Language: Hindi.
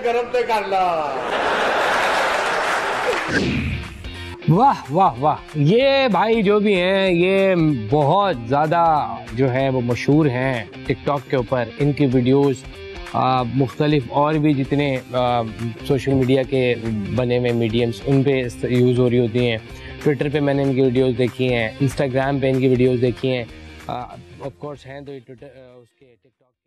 गरम ते कर ला। वाह वाह वाह, ये भाई जो भी हैं ये बहुत ज़्यादा जो है वो मशहूर हैं टिकटॉक के ऊपर। इनकी वीडियोस मुख्तलिफ और भी जितने सोशल मीडिया के बने हुए मीडियम्स उन पे यूज़ हो रही होती हैं। ट्विटर पे मैंने इनकी वीडियोस देखी हैं, इंस्टाग्राम पे इनकी वीडियोस देखी हैं, ऑफ कोर्स हैं तो ट्विटर उसके टिकटॉक